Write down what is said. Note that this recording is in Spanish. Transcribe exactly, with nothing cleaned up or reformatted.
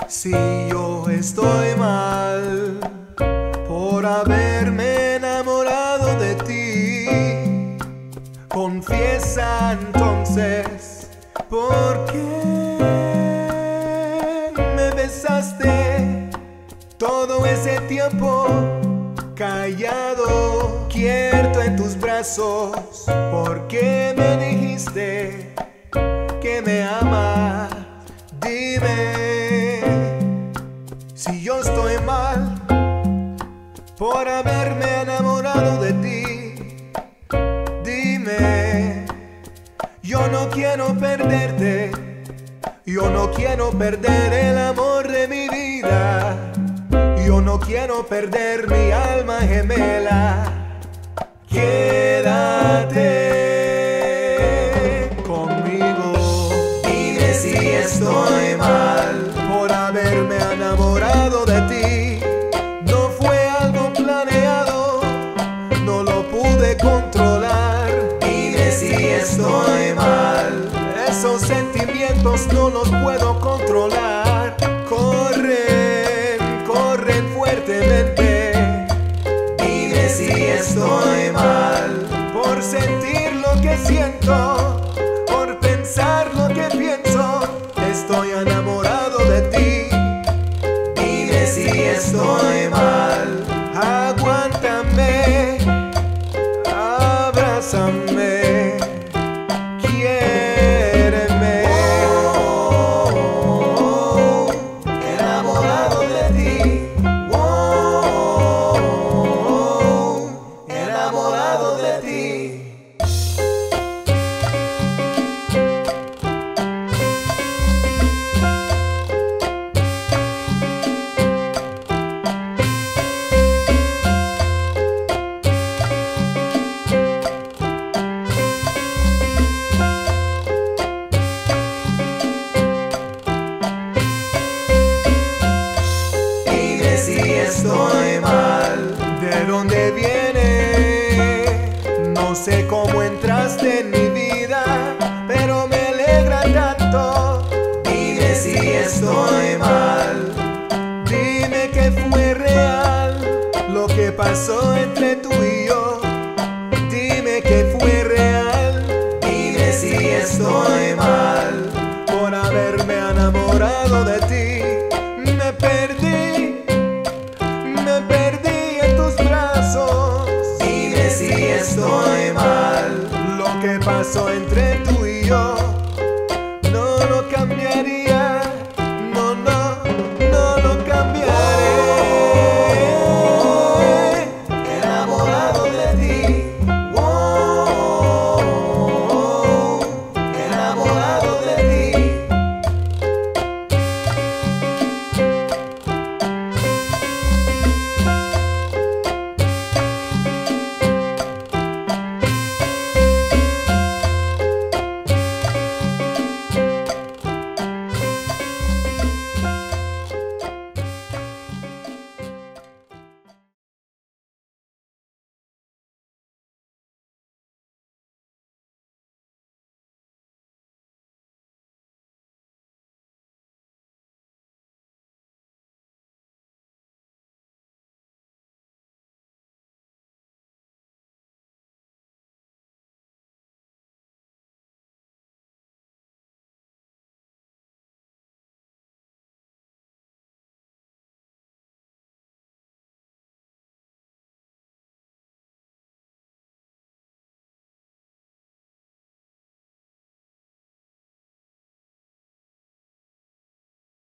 Si yo estoy mal por haberme enamorado de ti, confiesa entonces por qué me besaste todo ese tiempo callado, quieto en tus brazos. ¿Por qué me dijiste que me amas? Dime si yo estoy mal por haberme enamorado de ti. Dime, yo no quiero perderte, yo no quiero perder el amor de mi vida, yo no quiero perder mi alma gemela. Quédate conmigo. Dime si estoy mal por haberme enamorado de ti. No fue algo planeado, no lo pude controlar. Dime si estoy mal, esos sentimientos no los puedo controlar. Corren, corren fuertemente. Dime si estoy mal por sentir lo que siento.